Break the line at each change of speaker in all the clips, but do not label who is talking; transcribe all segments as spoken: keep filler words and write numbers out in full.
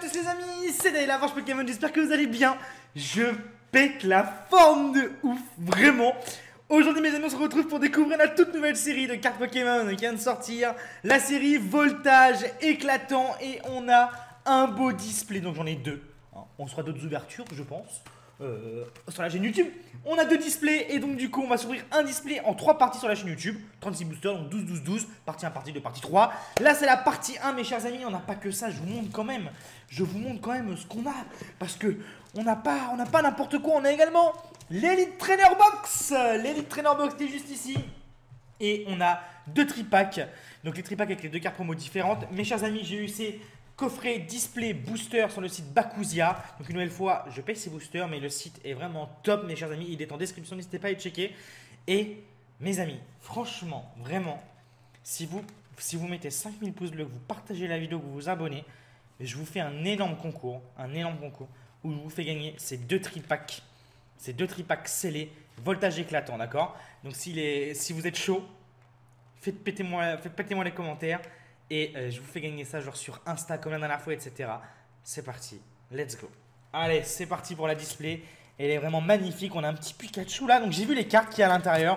tous les amis, c'est Daniel Lavanche Pokémon, j'espère que vous allez bien. Je pète la forme de ouf, vraiment. Aujourd'hui mes amis, on se retrouve pour découvrir la toute nouvelle série de cartes Pokémon qui vient de sortir. La série Voltage éclatant, et on a un beau display, donc j'en ai deux. On sera d'autres ouvertures je pense. Euh, sur la chaîne YouTube, on a deux displays et donc du coup on va s'ouvrir un display en trois parties sur la chaîne YouTube, trente-six boosters, donc douze, douze, douze, partie un, partie deux, partie trois. Là c'est la partie un mes chers amis, on n'a pas que ça, je vous montre quand même, je vous montre quand même ce qu'on a, parce que on n'a pas, on n'a pas n'importe quoi, on a également l'Elite Trainer Box, l'Elite Trainer Box qui est juste ici, et on a deux tripacks, donc les tripacks avec les deux cartes promo différentes. Mes chers amis, j'ai eu ces coffret display booster sur le site Bakuzia. Donc une nouvelle fois, je paye ces boosters, mais le site est vraiment top mes chers amis. Il est en description, n'hésitez pas à y checker. Et mes amis, franchement, vraiment, si vous, si vous mettez cinq mille pouces bleus, que vous partagez la vidéo, que vous vous abonnez, je vous fais un énorme concours, un énorme concours où je vous fais gagner ces deux tripacks, ces deux tripacks scellés, voltage éclatant, d'accord? Donc si, les, si vous êtes chaud, faites péter-moi, faites péter-moi les commentaires. Et euh, je vous fais gagner ça genre sur Insta comme la dernière fois, et cetera. C'est parti, let's go. Allez, c'est parti pour la display. Elle est vraiment magnifique. On a un petit Pikachu là. Donc j'ai vu les cartes qu'il y a à l'intérieur.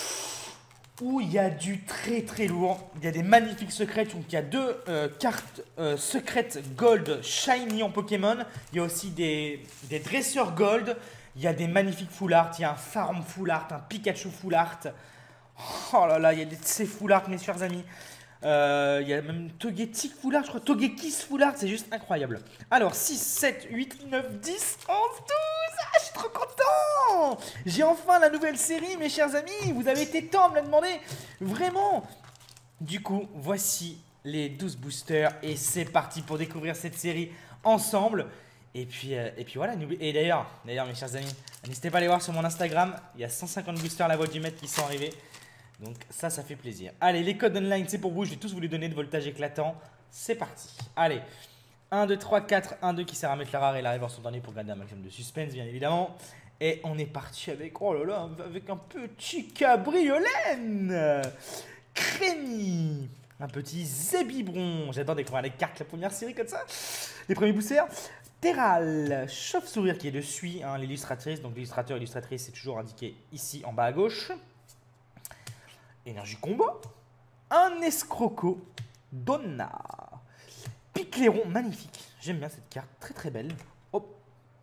Où il y a du très très lourd. Il y a des magnifiques secrets. Donc il y a deux euh, cartes euh, secrètes Gold Shiny en Pokémon. Il y a aussi des, des dresseurs Gold. Il y a des magnifiques full art. Il y a un Farm full art, un Pikachu full art. Oh là là, il y a des ces full art mes chers amis. Il euh, y a même Togetic full art, je crois, Togekiss full art, c'est juste incroyable. Alors, six, sept, huit, neuf, dix, onze, douze, ah, je suis trop content. J'ai enfin la nouvelle série, mes chers amis, vous avez été temps à me la demander, vraiment. Du coup, voici les douze boosters, et c'est parti pour découvrir cette série ensemble. Et puis, euh, et puis voilà, et d'ailleurs, d'ailleurs mes chers amis, n'hésitez pas à aller voir sur mon Instagram, il y a cent cinquante boosters à la voix du maître qui sont arrivés. Donc ça, ça fait plaisir. Allez, les codes online, c'est pour vous. Je vais tous vous les donner de voltage éclatant. C'est parti. Allez, un, deux, trois, quatre, un, deux qui sert à mettre la rare et la réverse en dernier pour garder un maximum de suspense, bien évidemment. Et on est parti avec, oh là là, avec un petit cabriolène. Crémy. Un petit Zébibron. J'adore découvrir les cartes, la première série comme ça. Les premiers boosters. Terral, chauve-sourire qui est dessus, hein, l'illustratrice. Donc l'illustrateur, illustratrice, c'est toujours indiqué ici en bas à gauche. Énergie combat, un escroco, Donna, Picléron, magnifique, j'aime bien cette carte, très très belle. Hop.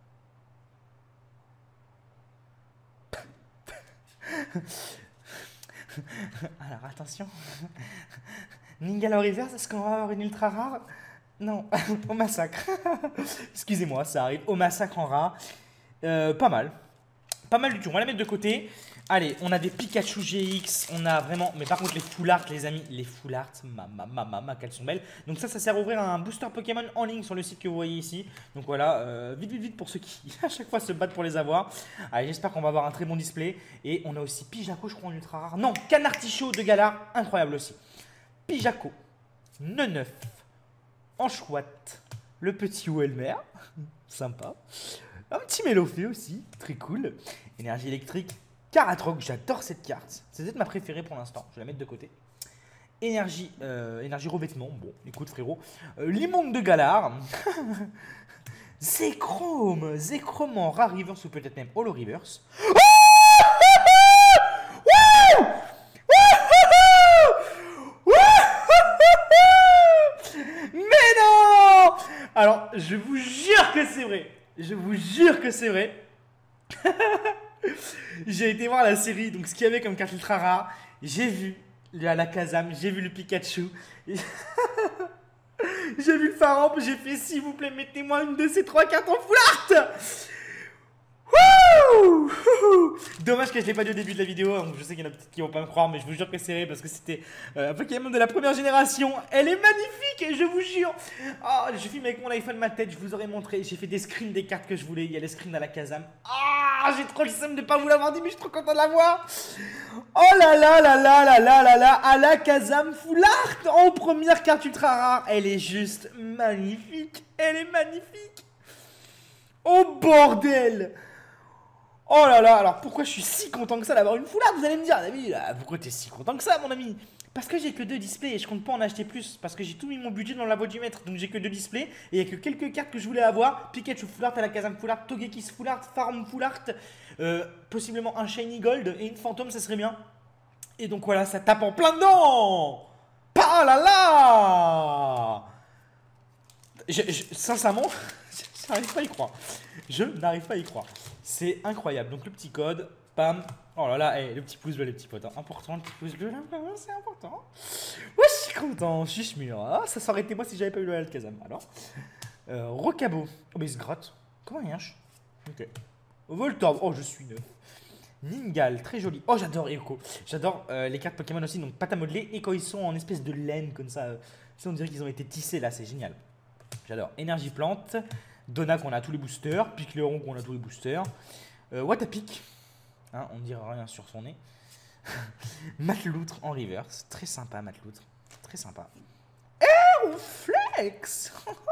Alors attention, Ningala reverse, est-ce qu'on va avoir une ultra rare? Non, au massacre, excusez-moi, ça arrive, au massacre en rare, euh, pas mal. Pas mal du tout, on va la mettre de côté. Allez, on a des Pikachu G X, on a vraiment... Mais par contre, les full art, les amis, les full art, ma, ma, ma, ma, qu'elles sont belles. Donc ça, ça sert à ouvrir un booster Pokémon en ligne sur le site que vous voyez ici. Donc voilà, euh, vite, vite, vite pour ceux qui, à chaque fois, se battent pour les avoir. Allez, j'espère qu'on va avoir un très bon display. Et on a aussi Pijaco, je crois, en ultra rare. Non, Canartichaud de Galar, incroyable aussi. Pijaco, Neneuf, Anchouette, le petit Welmer, sympa. Un petit Mélofée aussi, très cool. Énergie électrique, Caratroc, j'adore cette carte. C'est peut-être ma préférée pour l'instant, je vais la mettre de côté. Énergie, euh, énergie revêtement, bon, écoute frérot. Euh, Limonde de Galar. Zekrom, Zekrom en rare reverse ou peut-être même holo reverse. Mais non! Alors, je vous jure que c'est vrai. Je vous jure que c'est vrai. J'ai été voir la série, donc ce qu'il y avait comme carte ultra rare. J'ai vu la, la Kazam, j'ai vu le Pikachu. J'ai vu le Faramp, j'ai fait s'il vous plaît, mettez-moi une de ces trois cartes en full art. Wouh! Dommage que je ne l'ai pas dit au début de la vidéo, donc je sais qu'il y en a peut-être qui vont pas me croire, mais je vous jure que c'est vrai parce que c'était euh, un Pokémon de la première génération. Elle est magnifique, je vous jure. Oh, je filme avec mon iPhone ma tête, je vous aurais montré. J'ai fait des screens des cartes que je voulais. Il y a les screens à la Kazam. Ah, j'ai trop le seum de pas vous l'avoir dit, mais je suis trop content de l'avoir. Oh là là là là là là là là, à la Kazam full art en première carte ultra rare. Elle est juste magnifique, elle est magnifique. Oh bordel! Oh là là, alors pourquoi je suis si content que ça d'avoir une full art? Vous allez me dire, David, pourquoi t'es si content que ça, mon ami? Parce que j'ai que deux displays et je compte pas en acheter plus. Parce que j'ai tout mis mon budget dans la boîte du maître. Donc j'ai que deux displays et il n'y a que quelques cartes que je voulais avoir. Pikachu Full Art, Alakazam Full Art, Togekiss Full Art, Farm Full Art. Euh, possiblement un Shiny Gold et une Phantom, ça serait bien. Et donc voilà, ça tape en plein dedans. Pa là là. je, je, Sincèrement, je n'arrive pas à y croire. Je n'arrive pas à y croire. C'est incroyable. Donc le petit code, pam. Oh là là, hey, le petit pouce bleu, les petits potes. Hein. Important, le petit pouce bleu, là, c'est important. Ouais, je suis content, je suis mûr. Ah, ça s'aurait été moi si j'avais pas eu le Alakazam. Alors, euh, Rocabo. Oh, mais il se gratte. Comment il hinche? Ok. Voltorb. Oh, je suis neuf. Ningal, très joli. Oh, j'adore Eko. J'adore euh, les cartes Pokémon aussi, donc pâte à modeler. Et quand ils sont en espèce de laine comme ça, euh, on dirait qu'ils ont été tissés là, c'est génial. J'adore. Énergie plante. Donna qu'on a tous les boosters. Picleron qu'on a tous les boosters. Euh, Watapic. Hein, on ne dira rien sur son nez. Matloutre en reverse. Très sympa, Matloutre. Très sympa. Et Ronflex.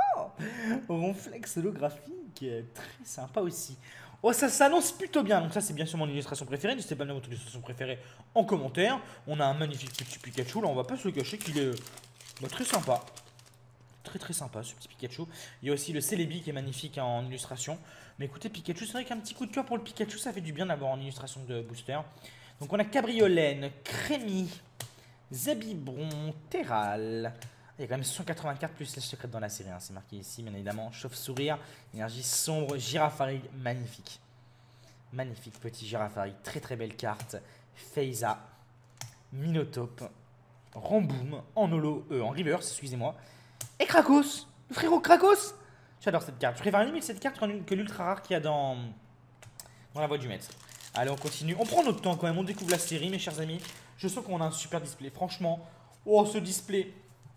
Ronflex holographique. Très sympa aussi. Oh, ça s'annonce plutôt bien. Donc ça, c'est bien sûr mon illustration préférée. N'hésitez pas à me dire votre illustration préférée en commentaire. On a un magnifique petit Pikachu. Là, on va pas se le cacher qu'il est bah, très sympa. Très très sympa ce petit Pikachu. Il y a aussi le Celebi qui est magnifique en illustration. Mais écoutez, Pikachu, c'est vrai qu'un petit coup de cœur pour le Pikachu, ça fait du bien d'avoir en illustration de booster. Donc on a Cabriolène, Crémy, Zabibron, Terral. Il y a quand même cent quatre-vingts cartes plus les secrètes dans la série. Hein. C'est marqué ici, bien évidemment. Chauve-sourire, énergie sombre, Girafarig, magnifique. Magnifique petit Girafarig, très très belle carte. Feiza, Minotape, Ramboom, en holo, euh, en reverse, excusez-moi. Et Krakos, le frérot Krakos. J'adore cette carte. Je préfère limite cette carte que l'ultra rare qu'il y a dans, dans la voie du maître. Allez, on continue. On prend notre temps quand même. On découvre la série, mes chers amis. Je sens qu'on a un super display. Franchement, oh, ce display.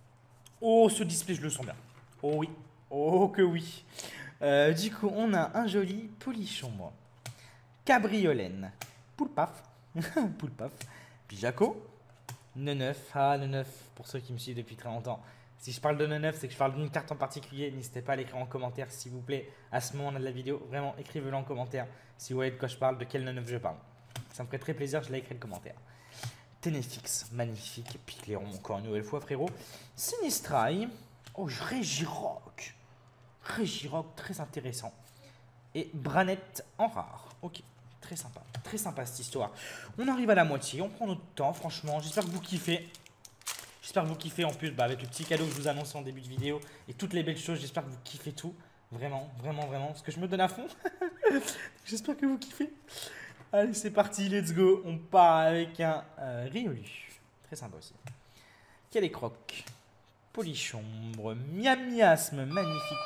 Oh, ce display, je le sens bien. Oh oui. Oh que oui. Euh, du coup, on a un joli polichon, moi. Cabriolène. Poulpaf. Poulpaf. Pijaco. Neneuf. Ah, Neneuf. Pour ceux qui me suivent depuis très longtemps. Si je parle de Neneuf, c'est que je parle d'une carte en particulier. N'hésitez pas à l'écrire en commentaire, s'il vous plaît. À ce moment-là de la vidéo, vraiment, écrivez-le en commentaire. Si vous voyez de quoi je parle, de quel Neneuf je parle. Ça me ferait très plaisir, je l'ai écrit le commentaire. Ténéfix, magnifique. Picleron, encore une nouvelle fois, frérot. Sinistrai. Oh, Régirock. Régirock, très intéressant. Et Branette en rare. Ok, très sympa. Très sympa cette histoire. On arrive à la moitié, on prend notre temps, franchement. J'espère que vous kiffez. J'espère que vous kiffez en plus bah, avec le petit cadeau que je vous annonçais en début de vidéo et toutes les belles choses. J'espère que vous kiffez tout. Vraiment, vraiment, vraiment. Parce que je me donne à fond. J'espère que vous kiffez. Allez, c'est parti, let's go. On part avec un euh, Riolu. Très sympa aussi. Calécroc. Polichombre. Miamiasme. Magnifique.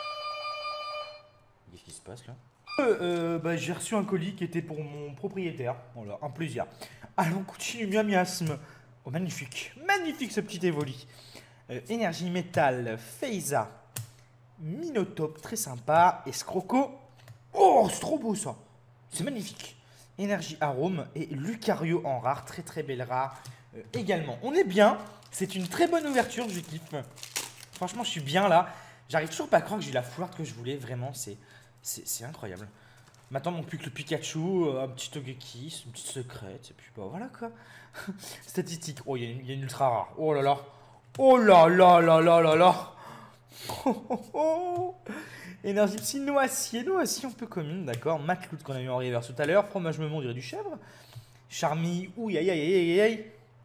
Qu'est-ce qui se passe là euh, euh, bah, J'ai reçu un colis qui était pour mon propriétaire. Voilà, un plaisir. Allons, on continue. Miamiasme. Oh, magnifique, magnifique ce petit évoli. Euh, énergie métal, Feiza, Minotape, très sympa. Escroco. Oh, c'est trop beau ça. C'est magnifique. Énergie arôme et Lucario en rare, très très belle rare euh, également. On est bien, c'est une très bonne ouverture, je kiffe. Franchement, je suis bien là. J'arrive toujours pas à croire que j'ai la foire que je voulais, vraiment, c'est incroyable. Maintenant, il manque plus que le Pikachu, euh, un petit Togekiss, une petite secrète, et puis bah voilà quoi. Statistique. Oh, il y, y a une ultra rare. Oh là là. Oh là là là là là là. Oh, oh, oh. Énergie psy, noacier. Noacier, on peut commune, d'accord. Matlout qu'on a eu en reverse tout à l'heure. Fromage me on dirait du chèvre. Charmy. Ouh, aïe aïe aïe aïe aïe.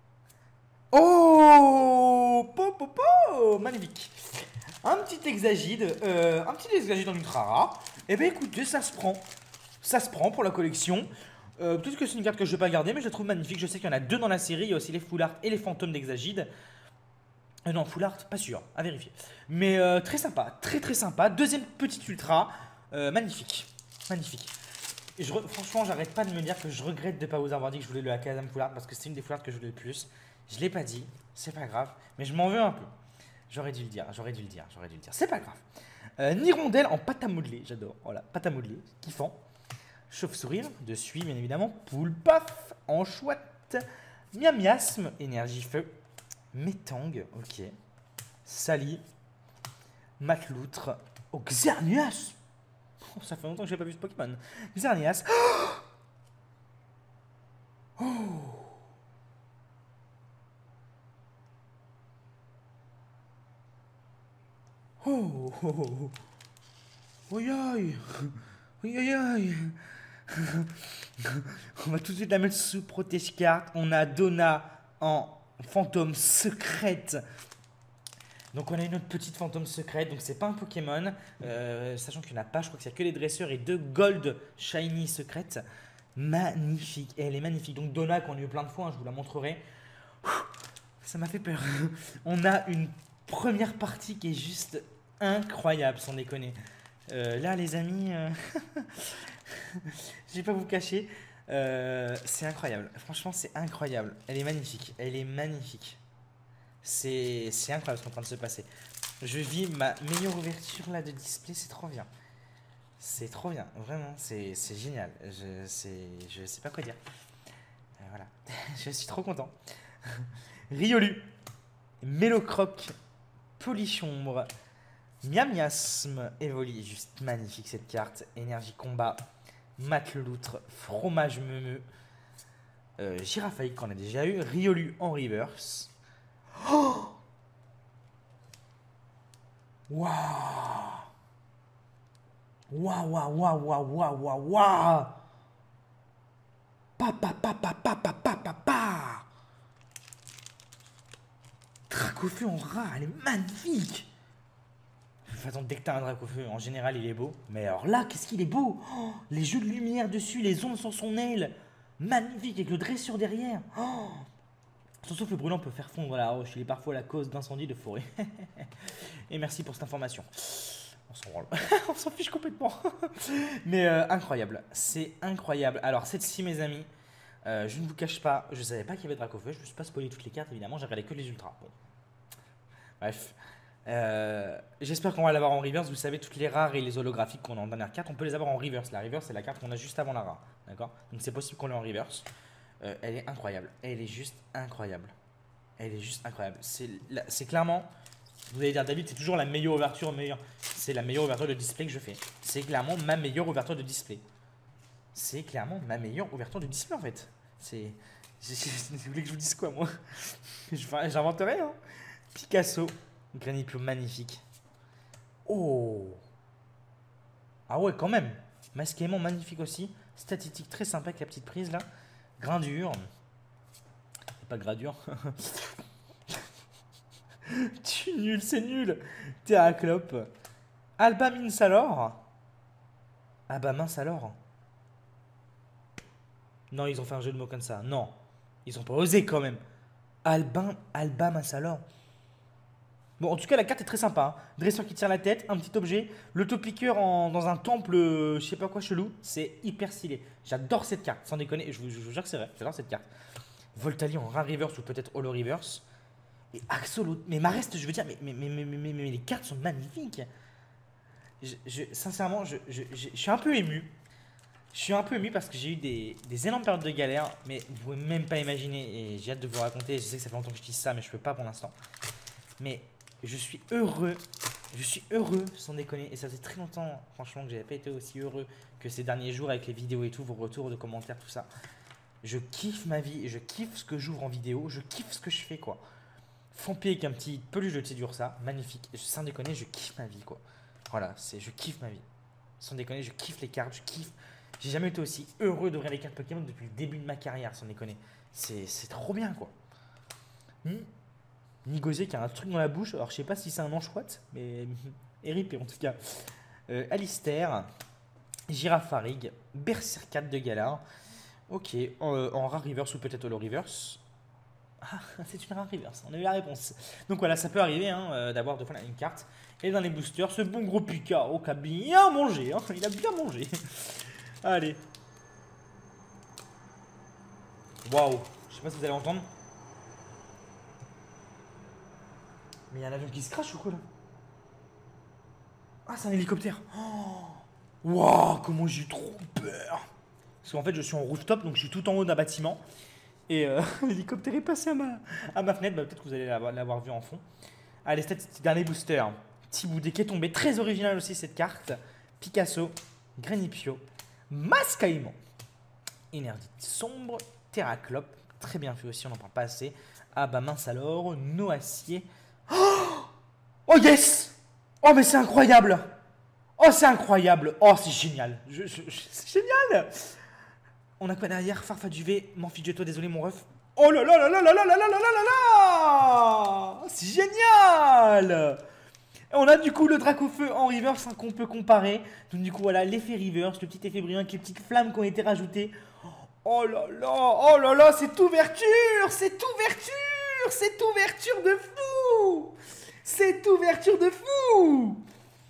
Oh, po, po, po. Magnifique. Un petit hexagide. Euh, un petit hexagide en ultra rare. Eh bien écoutez, ça se prend. Ça se prend pour la collection. Euh, Peut-être que c'est une carte que je ne vais pas garder, mais je la trouve magnifique. Je sais qu'il y en a deux dans la série. Il y a aussi les Full Art et les fantômes d'Hexagide. Euh, non, Full Art, pas sûr, à vérifier. Mais euh, très sympa, très très sympa. Deuxième petite ultra, euh, magnifique, magnifique. Et je franchement, j'arrête pas de me dire que je regrette de ne pas vous avoir dit que je voulais le Alakazam Full Art parce que c'est une des Full Art que je voulais le plus. Je l'ai pas dit, c'est pas grave, mais je m'en veux un peu. J'aurais dû le dire, j'aurais dû le dire, j'aurais dû le dire. C'est pas grave. Euh, Nirondelle en pâte à modeler, j'adore. Voilà, pâte à modeler, kiffant. Chauve-sourire, dessus bien évidemment. Poule paf, en chouette. Miamiasme, énergie feu. Métang, ok. Sali. Matloutre. Oh, Xerneas. Oh, ça fait longtemps que j'ai pas vu ce Pokémon. Xerneas. Oh. Oh, oh, oh, oh. Oi, aïe. Oui, aïe, aïe. On va tout de suite la mettre sous protège carte. On a Donna en fantôme secrète. Donc on a une autre petite fantôme secrète. Donc c'est pas un Pokémon. Euh, sachant qu'il n'y en a pas. Je crois qu'il n'y a que les dresseurs et deux gold shiny secrètes. Magnifique. Et elle est magnifique. Donc Donna qu'on a eu plein de fois. Hein, je vous la montrerai. Ça m'a fait peur. On a une première partie qui est juste incroyable, sans déconner. Euh, là les amis, euh... je vais pas vous cacher, euh, c'est incroyable. Franchement c'est incroyable. Elle est magnifique. Elle est magnifique. C'est incroyable ce qui est en train de se passer. Je vis ma meilleure ouverture là de display, c'est trop bien. C'est trop bien, vraiment, c'est génial. Je sais, je sais pas quoi dire. Euh, voilà, je suis trop content. Riolu, Mélocroc, Polichombre, Miamiasme, Evoli, juste magnifique cette carte. Énergie combat, Mateloutre, Fromage Meumeux, euh, Girafaïque qu'on a déjà eu, Riolu en reverse. Oh waouh! Waouh, waouh, waouh, waouh, waouh, waouh, waouh! Pa, pa, pa, pa, pa, pa, pa, pa, pa! Dracofeu en rat, elle est magnifique! De toute façon, dès que t'as un Dracofeu, en général, il est beau. Mais alors là, qu'est-ce qu'il est beau! Oh, les jeux de lumière dessus, les ondes sur son aile! Magnifique, avec le dressure derrière! Oh, son souffle brûlant peut faire fondre la roche. Il est parfois la cause d'incendies de forêt. Et merci pour cette information. On s'en branle. On s'en fiche complètement. Mais euh, incroyable. C'est incroyable. Alors, cette-ci, mes amis, euh, je ne vous cache pas, je ne savais pas qu'il y avait Dracofeu. Je ne me suis pas spoilé toutes les cartes, évidemment. J'ai regardé que les ultras. Bon. Bref. Euh, J'espère qu'on va l'avoir en reverse. Vous savez, toutes les rares et les holographiques qu'on a en dernière carte, on peut les avoir en reverse. La reverse, c'est la carte qu'on a juste avant la rare. D'accord? Donc, c'est possible qu'on l'ait en reverse. Euh, elle est incroyable. Elle est juste incroyable. Elle est juste incroyable. C'est clairement... Vous allez dire, David, c'est toujours la meilleure ouverture, meilleure. C'est la meilleure ouverture de display que je fais. C'est clairement ma meilleure ouverture de display. C'est clairement ma meilleure ouverture de display, en fait. C'est... Vous voulez que je vous dise quoi, moi? J'invente rien. Hein. Picasso. Granipio, magnifique. Oh. Ah ouais, quand même. Masquement, magnifique aussi. Statistique très sympa avec la petite prise, là. Grindure. Pas de gradure. Tu es nul, c'est nul. Terraclope. Alba mince alors. Ah bah mince alors. Non, ils ont fait un jeu de mots comme ça. Non. Ils ont pas osé quand même. Albin, Alba mince alors. Bon, en tout cas, la carte est très sympa. Hein. Dresseur qui tire la tête, un petit objet. L'autopiqueur dans un temple, euh, je sais pas quoi, chelou. C'est hyper stylé. J'adore cette carte, sans déconner. Je vous, je vous jure que c'est vrai. J'adore cette carte. Voltali en rare reverse ou peut-être holo reverse. Et Axolot. Mais Marest, je veux dire, mais, mais, mais, mais, mais, mais les cartes sont magnifiques. Je, je, sincèrement, je, je, je, je suis un peu ému. Je suis un peu ému parce que j'ai eu des, des énormes périodes de galère. Mais vous pouvez même pas imaginer. Et j'ai hâte de vous raconter. Je sais que ça fait longtemps que je dis ça, mais je peux pas pour l'instant. Mais je suis heureux. Je suis heureux, sans déconner. Et ça faisait très longtemps, franchement, que j'avais pas été aussi heureux que ces derniers jours avec les vidéos et tout, vos retours de commentaires, tout ça. Je kiffe ma vie. Je kiffe ce que j'ouvre en vidéo. Je kiffe ce que je fais, quoi. Fampi avec un petit peluche de Tedursa, magnifique. Sans déconner, je kiffe ma vie, quoi. Voilà, c'est je kiffe ma vie. Sans déconner, je kiffe les cartes, je kiffe. J'ai jamais été aussi heureux d'ouvrir les cartes Pokémon depuis le début de ma carrière, sans déconner. C'est trop bien, quoi. Hmm. Nigosé qui a un truc dans la bouche. Alors, je sais pas si c'est un anchoite, mais R I P en tout cas. Euh, Alistair, Girafarig, Berserkat de Galar. Ok, en, en rare reverse ou peut-être holo reverse. Ah, c'est une rare reverse, on a eu la réponse. Donc voilà, ça peut arriver hein, euh, d'avoir deux fois une carte. Et dans les boosters, ce bon gros Picaro qui a bien mangé. Hein, il a bien mangé. Allez. Waouh, je sais pas si vous allez entendre. Mais il y a un avion qui se crache ou quoi là? Ah, c'est un hélicoptère. Waouh, comment j'ai trop peur. Parce qu'en fait, je suis en rooftop, donc je suis tout en haut d'un bâtiment. Et euh, l'hélicoptère est passé à ma, à ma fenêtre. Bah, peut-être que vous allez l'avoir vu en fond. Allez, c'est dernier booster. Thiboudet qui est tombé. Très original aussi cette carte. Picasso, Granipio, Mascaïmon, Énergie sombre, Terraclope. Très bien fait aussi, on n'en parle pas assez. Ah bah mince alors, Noacier. Oh, oh yes! Oh, mais c'est incroyable. Oh, c'est incroyable. Oh, c'est génial. Je, je, je- c'est génial. On a quoi derrière? Farfaduvet, m'en fiche de toi, désolé mon ref. Oh là là là là là là là là là là là là. C'est génial. On a du coup le Dracofeu en reverse hein, qu'on peut comparer. Donc du coup voilà l'effet reverse, le petit effet brillant avec les petites flammes qui ont été rajoutées. Oh là là, oh là là, c'est ouverture, c'est ouverture, c'est ouverture de fou. C'est ouverture de fou.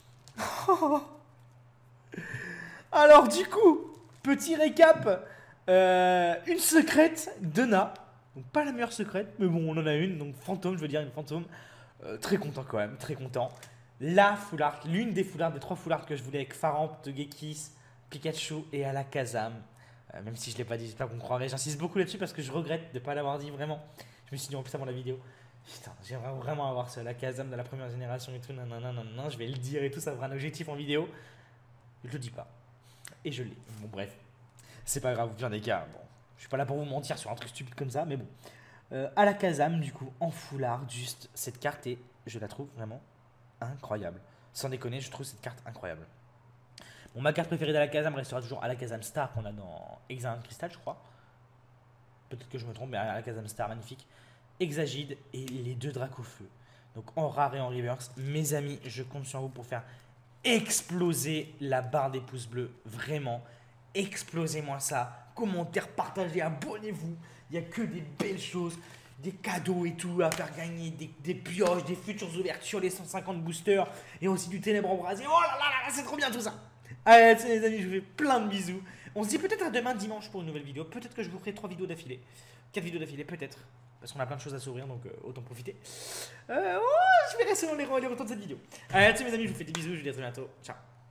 Alors du coup, petit récap, euh, une secrète Donna. Donc pas la meilleure secrète, mais bon on en a une, donc fantôme, je veux dire une fantôme. Euh, très content quand même, très content. La full art, l'une des full art, des trois full art que je voulais avec Pharamp, Togekiss, Pikachu et Alakazam. Euh, même si je ne l'ai pas dit, j'espère qu'on me croirait. J'insiste beaucoup là-dessus parce que je regrette de ne pas l'avoir dit vraiment. Je me suis dit en plus avant la vidéo. Putain, j'aimerais vraiment avoir ce Alakazam de la première génération et tout. Non, non, non, non, non, je vais le dire et tout, ça fera un objectif en vidéo. Je le dis pas. Et je l'ai. Bon, bref. C'est pas grave, au pire des cas. Bon, je suis pas là pour vous mentir sur un truc stupide comme ça, mais bon. Euh, Alakazam, du coup, en full art, juste cette carte et je la trouve vraiment incroyable. Sans déconner, je trouve cette carte incroyable. Bon, ma carte préférée d'Alakazam restera toujours Alakazam Star qu'on a dans Examen Crystal, je crois. Peut-être que je me trompe, mais Alakazam Star, magnifique. Exagide et les deux Dracofeu. Donc en rare et en reverse. Mes amis, je compte sur vous pour faire exploser la barre des pouces bleus. Vraiment, explosez-moi ça. Commentaires, partagez, abonnez-vous. Il n'y a que des belles choses. Des cadeaux et tout à faire gagner, des, des pioches, des futures ouvertures, les cent cinquante boosters et aussi du ténèbre embrasé. Oh là là là là, c'est trop bien tout ça. Allez, les amis, je vous fais plein de bisous. On se dit peut-être à demain dimanche pour une nouvelle vidéo. Peut-être que je vous ferai trois vidéos d'affilée. quatre vidéos d'affilée, peut-être. Parce qu'on a plein de choses à s'ouvrir, donc euh, autant profiter. Euh, oh, je verrai selon les, les retours de cette vidéo. Allez, mes amis, je vous fais des bisous. Je vous dis à très bientôt. Ciao.